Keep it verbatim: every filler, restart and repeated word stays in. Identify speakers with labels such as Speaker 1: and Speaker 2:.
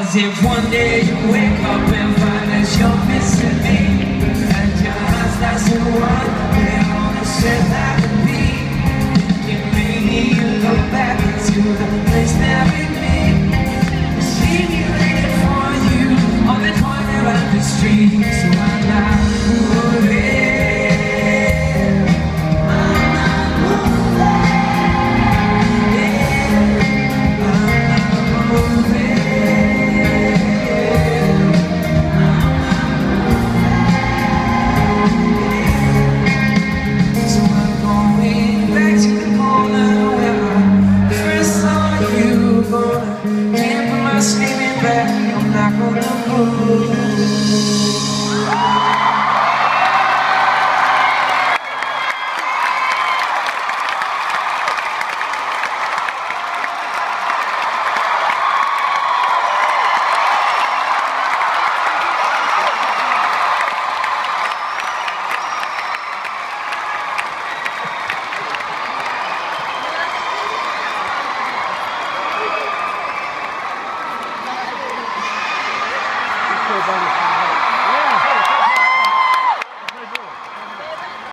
Speaker 1: 'Cause if one day you wake up and find that you're missing me, and your eyes that's the one where all the shit that could be, it made me look back into the place that we meet. See me waiting for you on the corner of the street, so I'm not moving. Sleeping back, I'm not gonna move.
Speaker 2: Thank you.